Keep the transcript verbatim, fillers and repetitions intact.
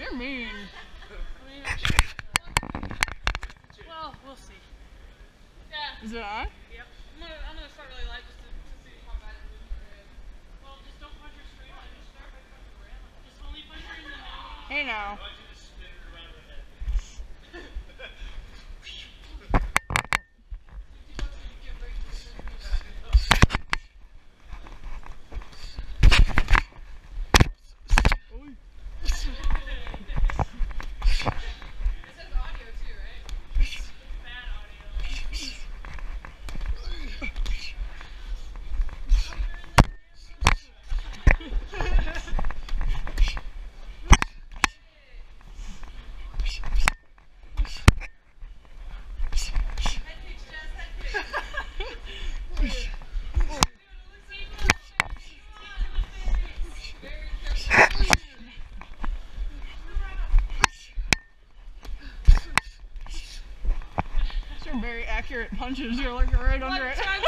You're mean. Well, we'll see. Yeah. Is it on? Yep. I'm gonna, I'm gonna start really light just to, to see how bad it is for him. Well, just don't punch her straight on. Just start by punching around. Just only punch her in the nose. Hey now. I want you to spin her around her head. Very accurate punches. You're looking right under it.